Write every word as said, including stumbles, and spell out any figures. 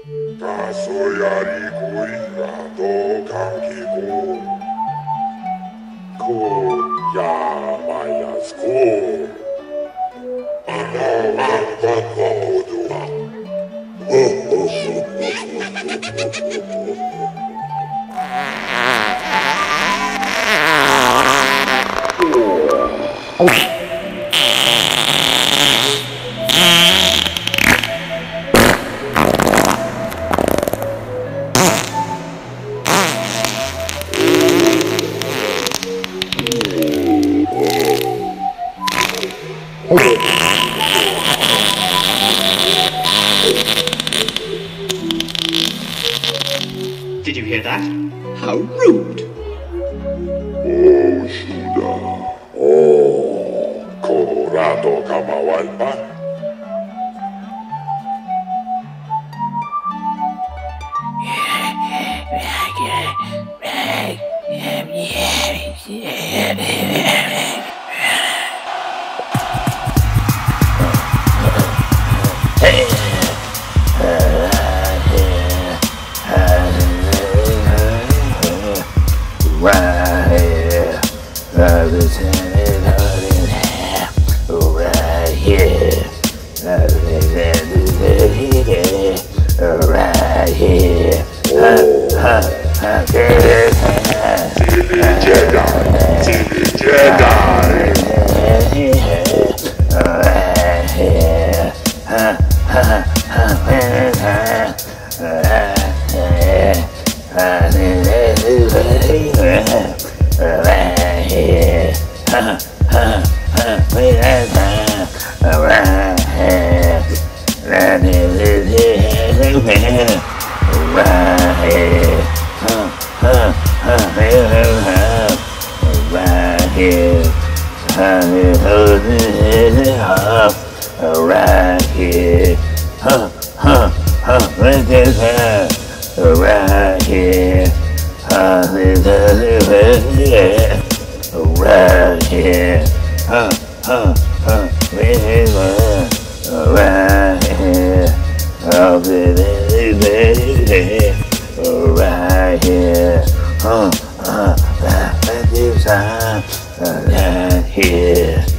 가소야리 고이라도 감기고 고야마야스고 아나와과과오두와 Did you hear that? How rude! Oh, Shuda. Oh, Colorado Kamawalpa. Right here, right here, right here, Silly Jedi, silly Jedi. right here, right here, huh, huh, huh, right there, right here, huh, right here, huh, huh, huh, right here, right here, huh, huh, right here.